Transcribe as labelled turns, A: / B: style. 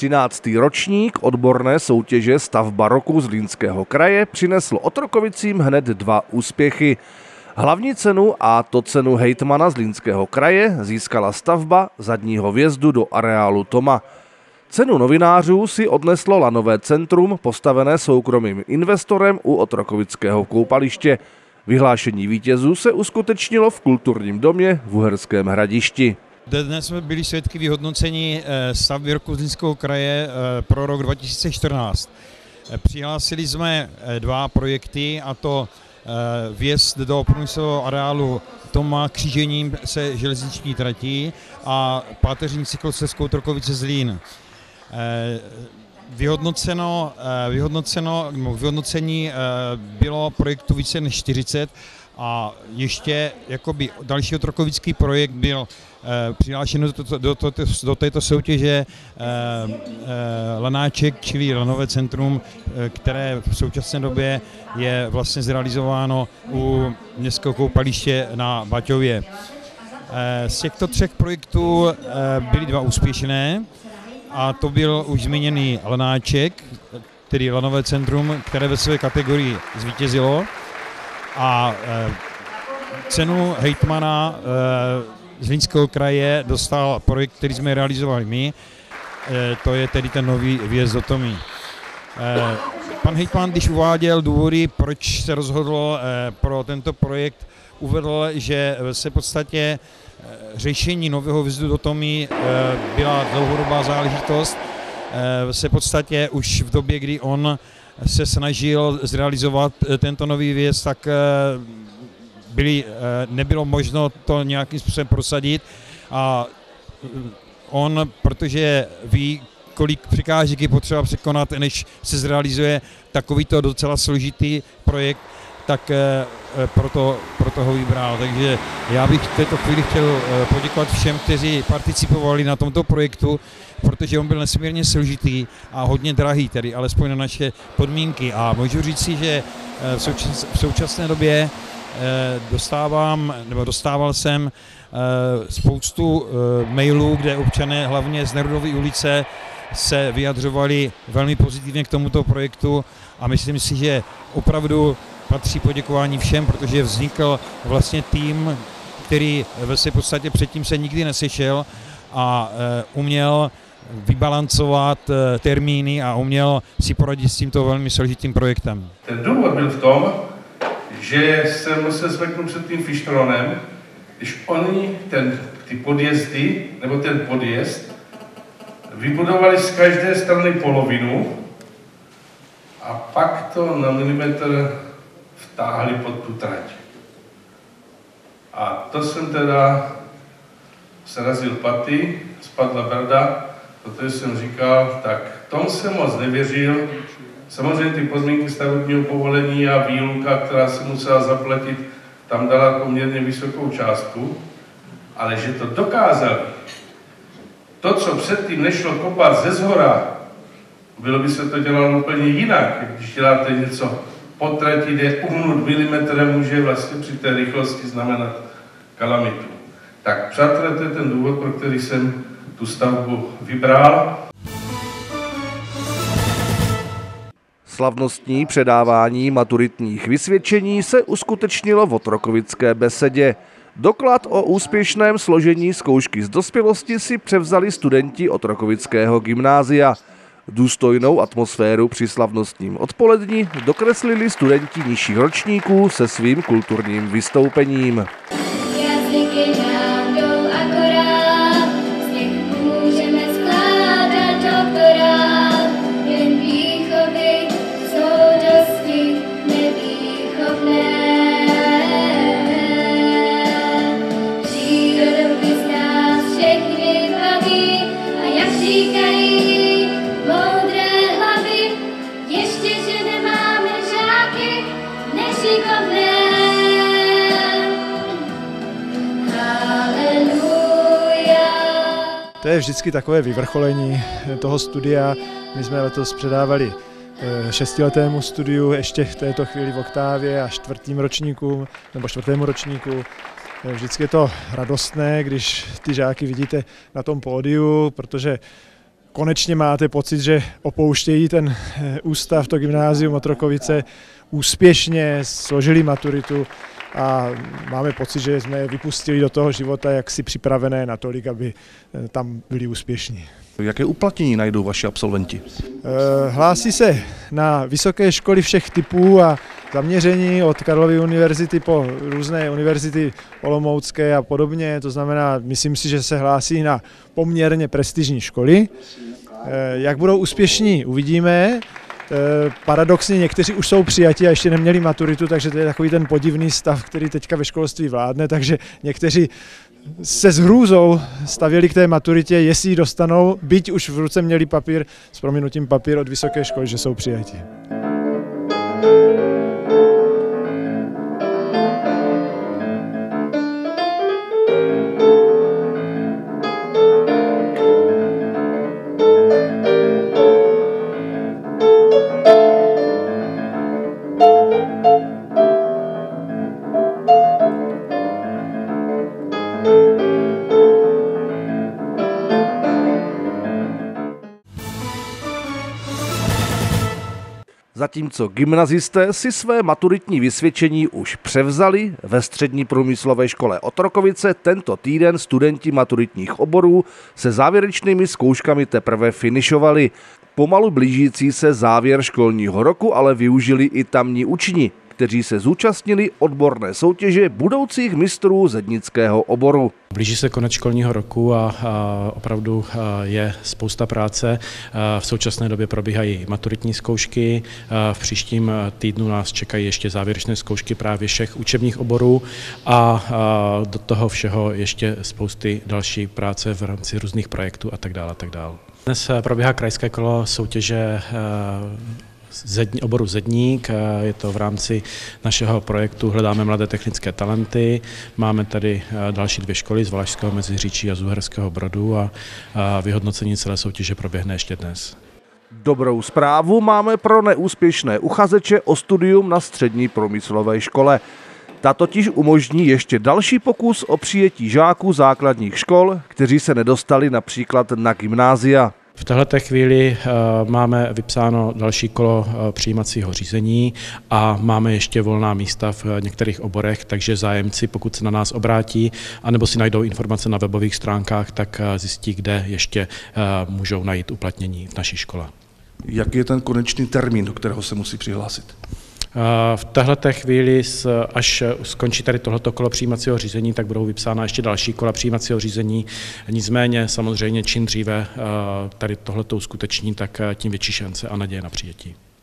A: 13. ročník odborné soutěže Stavba roku Zlínského kraje přinesl Otrokovicím hned 2 úspěchy. Hlavní cenu, a to cenu hejtmana Zlínského kraje, získala stavba zadního vjezdu do areálu Toma. Cenu novinářů si odneslo lanové centrum, postavené soukromým investorem u Otrokovického koupaliště. Vyhlášení vítězů se uskutečnilo v kulturním domě v Uherském Hradišti.
B: Dnes jsme byli svědky vyhodnocení stavby roku Zlínského kraje pro rok 2014. Přihlásili jsme 2 projekty, a to vjezd do průmyslového areálu Toma křížením se železniční tratí a páteřní cyklostezkou Otrokovice-Zlín. Vyhodnocení bylo projektu více než 40 a ještě jakoby další otrokovický projekt byl přihlášen do této soutěže Lanáček, čili Lanové centrum, které v současné době je vlastně zrealizováno u městského koupaliště na Baťově. Z těchto 3 projektů byly 2 úspěšné, a to byl už zmíněný Lanáček, tedy Lanové centrum, které ve své kategorii zvítězilo, a cenu hejtmana Zlínského kraje dostal projekt, který jsme realizovali my, to je tedy ten nový vjezd do Tomy. Pan hejtman, když uváděl důvody, proč se rozhodlo pro tento projekt, uvedl, že se v podstatě řešení nového vjezdu do Tomy byla dlouhodobá záležitost. Se v podstatě už v době, kdy on se snažil zrealizovat tento nový vjezd, tak nebylo možno to nějakým způsobem prosadit, a on, protože ví, kolik překážek je potřeba překonat, než se zrealizuje takovýto docela složitý projekt, tak proto ho vybral. Takže já bych v této chvíli chtěl poděkovat všem, kteří participovali na tomto projektu, protože on byl nesmírně složitý a hodně drahý, tedy alespoň na naše podmínky. A můžu říct si, že v současné době dostával jsem spoustu mailů, kde občané hlavně z Nerudovy ulice se vyjadřovali velmi pozitivně k tomuto projektu, a myslím si, že opravdu patří poděkování všem, protože vznikl vlastně tým, který v podstatě předtím se nikdy nesešel a uměl vybalancovat termíny a uměl si poradit s tímto velmi složitým projektem.
C: Ten důvod byl v tom, že jsem se zveknul před tím Fištronem, když oni ty podjezdy, nebo ten podjezd, vybudovali z každé strany polovinu a pak to na milimetr vtáhli pod tu trať. A to jsem teda srazil paty, spadla brda, protože jsem říkal, tak tomu jsem moc nevěřil. Samozřejmě ty podmínky stavebního povolení a výluka, která se musela zaplatit, tam dala poměrně vysokou částku, ale že to dokázali. To, co předtím nešlo kopat ze zhora, bylo by se to dělalo úplně jinak. Když děláte něco po trati, kde uhnut milimetrem může vlastně při té rychlosti znamenat kalamitu. Tak přátelé, to je ten důvod, pro který jsem tu stavbu vybral.
A: Slavnostní předávání maturitních vysvědčení se uskutečnilo v Otrokovické besedě. Doklad o úspěšném složení zkoušky z dospělosti si převzali studenti Otrokovického gymnázia. Důstojnou atmosféru při slavnostním odpoledni dokreslili studenti nižších ročníků se svým kulturním vystoupením.
D: To je vždycky takové vyvrcholení toho studia. My jsme letos předávali 6letému studiu, ještě v této chvíli v oktávě a 4. ročníku, nebo 4. ročníku. Vždycky je to radostné, když ty žáky vidíte na tom pódiu, protože konečně máte pocit, že opouštějí ten ústav, to gymnázium Otrokovice úspěšně, složili maturitu a máme pocit, že jsme je vypustili do toho života jaksi připravené natolik, aby tam byli úspěšní.
A: Jaké uplatnění najdou vaši absolventi?
D: Hlásí se na vysoké školy všech typů a zaměření od Karlovy univerzity po různé univerzity olomoucké a podobně. To znamená, myslím si, že se hlásí na poměrně prestižní školy. Jak budou úspěšní, uvidíme. Paradoxně někteří už jsou přijati a ještě neměli maturitu, takže to je takový ten podivný stav, který teďka ve školství vládne, takže někteří se s hrůzou stavěli k té maturitě, jestli ji dostanou, byť už v ruce měli papír, s prominutím papír od vysoké školy, že jsou přijati.
A: Zatímco gymnazisté si své maturitní vysvědčení už převzali, ve střední průmyslové škole Otrokovice tento týden studenti maturitních oborů se závěrečnými zkouškami teprve finišovali. Pomalu blížící se závěr školního roku ale využili i tamní učni, kteří se zúčastnili odborné soutěže budoucích mistrů zednického oboru.
E: Blíží se konec školního roku a opravdu je spousta práce. V současné době probíhají maturitní zkoušky. V příštím týdnu nás čekají ještě závěrečné zkoušky právě všech učebních oborů a do toho všeho ještě spousty další práce v rámci různých projektů a tak dále. A tak dále. Dnes probíhá krajské kolo soutěže oboru Zedník, je to v rámci našeho projektu Hledáme mladé technické talenty. Máme tady další 2 školy z Valašského Meziříčí a z Uherského Brodu a vyhodnocení celé soutěže proběhne ještě dnes.
A: Dobrou zprávu máme pro neúspěšné uchazeče o studium na střední průmyslové škole. Ta totiž umožní ještě další pokus o přijetí žáků základních škol, kteří se nedostali například na gymnázia.
E: V této chvíli máme vypsáno další kolo přijímacího řízení a máme ještě volná místa v některých oborech, takže zájemci, pokud se na nás obrátí, anebo si najdou informace na webových stránkách, tak zjistí, kde ještě můžou najít uplatnění v naší škole.
A: Jaký je ten konečný termín, do kterého se musí přihlásit?
E: V této chvíli, až skončí tady tohleto kolo přijímacího řízení, tak budou vypsána ještě další kola přijímacího řízení. Nicméně samozřejmě čím dříve tady tohleto uskuteční, tak tím větší šance a naděje na přijetí.